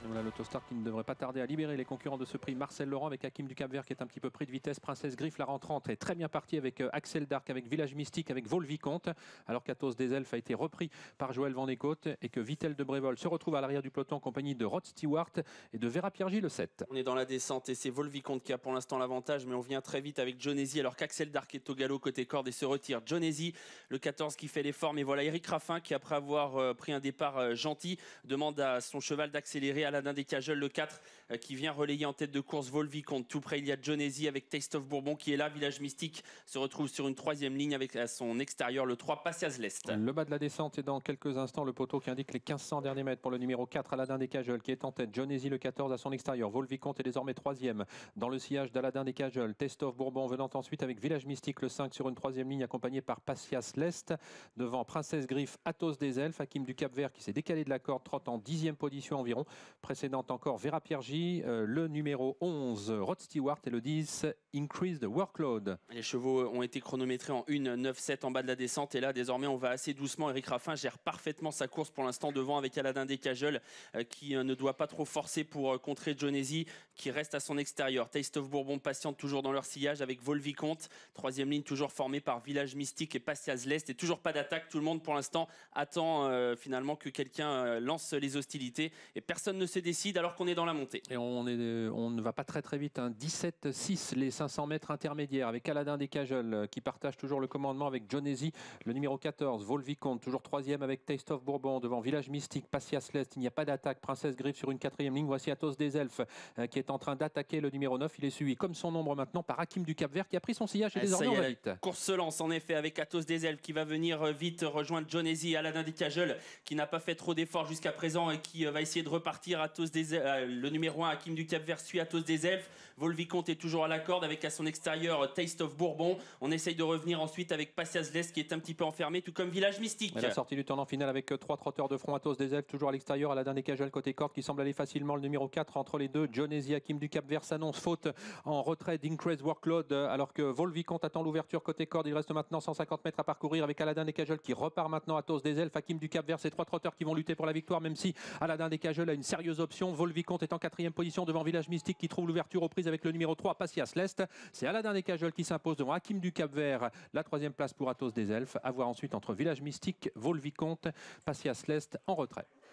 Voilà l'Autostar qui ne devrait pas tarder à libérer les concurrents de ce prix. Marcel Laurent avec Hakim du Cap-Vert qui est un petit peu pris de vitesse. Princesse Griffe, la rentrante est très bien partie avec Axel Dark, avec Village Mystique, avec Vol-Vicomte. Alors qu'Athos des Elfes a été repris par Joël Van Eekhout et que Vittel de Brévol se retrouve à l'arrière du peloton en compagnie de Rod Stewart et de Vera Piergi le 7. On est dans la descente et c'est Vol-Vicomte qui a pour l'instant l'avantage, mais on vient très vite avec Jonesy alors qu'Axel Dark est au galop côté corde et se retire. Jonesy, le 14 qui fait l'effort, mais voilà Eric Raffin qui après avoir pris un départ gentil demande à son cheval d'accélérer. Aladin Descajeul, le 4 qui vient relayer en tête de course Vol-Vicomte. Tout près il y a Jonesy avec Taste of Bourbon qui est là. Village Mystique se retrouve sur une troisième ligne avec à son extérieur le 3 Passias l'Est. Le bas de la descente et dans quelques instants le poteau qui indique les 1500 derniers mètres pour le numéro 4 Aladin Descajeul qui est en tête. Jonesy le 14 à son extérieur. Vol-Vicomte est désormais troisième dans le sillage d'Aladin Descajeul. Taste of Bourbon venant ensuite avec Village Mystique le 5 sur une troisième ligne accompagné par Passias l'Est. Devant Princesse Griffe, Athos des Elfes, Hakim du Cap-Vert qui s'est décalé de la corde, trotte en 10e position environ. Précédente encore Vera Piergi, le numéro 11 Rod Stewart et le 10 Increased Workload. Les chevaux ont été chronométrés en 1,97 en bas de la descente et là désormais on va assez doucement. Eric Raffin gère parfaitement sa course pour l'instant devant avec Aladin Descajeul qui ne doit pas trop forcer pour contrer Jonesy qui reste à son extérieur. Taste of Bourbon patiente toujours dans leur sillage avec Vol-Vicomte. Troisième ligne toujours formée par Village Mystique et Passias l'Est et toujours pas d'attaque. Tout le monde pour l'instant attend finalement que quelqu'un lance les hostilités et personne ne se décide alors qu'on est dans la montée. Et on ne va pas très vite, hein. 17-6 les 500 mètres intermédiaires avec Aladin Descajeul qui partage toujours le commandement avec Jonesy, le numéro 14 Vol-Vicomte toujours troisième avec Taste of Bourbon devant Village Mystique, Passias l'Est. Il n'y a pas d'attaque. Princesse Griffe sur une quatrième ligne. Voici Athos des Elfes qui est en train d'attaquer le numéro 9. Il est suivi comme son ombre maintenant par Hakim du Cap-Vert qui a pris son sillage et désormais on va vite. La course se lance en effet avec Athos des Elfes qui va venir vite rejoindre Jonesy et Aladin Descajeul qui n'a pas fait trop d'efforts jusqu'à présent et qui va essayer de repartir. Athos des le numéro 1 Hakim du Cap-Vert suit Athos des Elfes. Vol-Vicomte est toujours à la corde avec à son extérieur Taste of Bourbon. On essaye de revenir ensuite avec Passias l'Est qui est un petit peu enfermé tout comme Village Mystique. Et la sortie du tournant final avec 3 trotteurs de front. Athos des Elfes toujours à l'extérieur. Aladin Descajeul côté corde qui semble aller facilement. Le numéro 4 entre les deux. Jonesy Hakim du Cap-Vert s'annonce faute en retrait d'Increased Workload alors que Vol-Vicomte attend l'ouverture côté corde. Il reste maintenant 150 mètres à parcourir avec Aladin Descajeul qui repart maintenant. Athos des Elfes, Hakim du Cap-Vert, ces 3 trotteurs qui vont lutter pour la victoire même si Aladin Descajeul a une sérieuse option. Vol-Vicomte est en 4e position devant Village Mystique qui trouve l'ouverture aux prises avec le numéro 3 Passias l'Est. C'est Aladin Descajeul qui s'impose devant Hakim du Cap-Vert. La 3e place pour Athos des Elfes. À voir ensuite entre Village Mystique, Vol-Vicomte, Passias l'Est en retrait.